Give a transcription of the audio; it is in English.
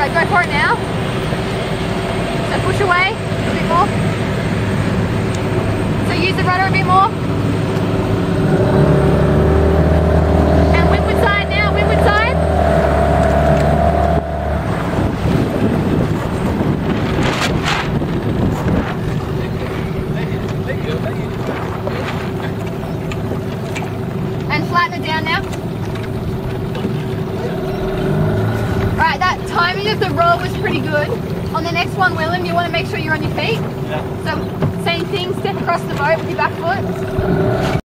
Right, go for it now. So push away a bit more. So use the rudder a bit more. And windward side now, windward side. And flatten it down now. Right, that timing of the roll was pretty good. On the next one, Willem, you want to make sure you're on your feet. Yeah. So same thing, step across the boat with your back foot.